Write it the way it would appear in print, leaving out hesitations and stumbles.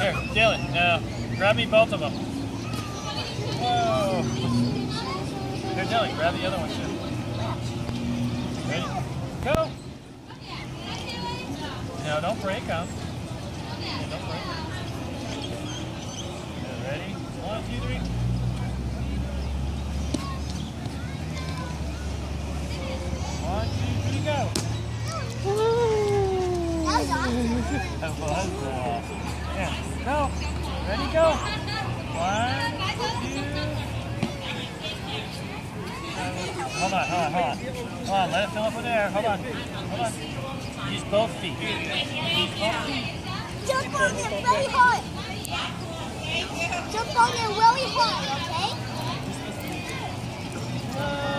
Here, Dylan, now grab me both of them. Whoa. Here, Dylan, grab the other one too. Ready? Go! Now don't break them. Yeah, don't break them. Ready? 1, 2, 3. 1, 2, 3, go! That was awesome. Yeah, go. Ready, go. 1, 2. Hold on. Hold on, let it fill up with air. Hold on. Use both feet. Jump on it really hard. Jump on it really hard, okay?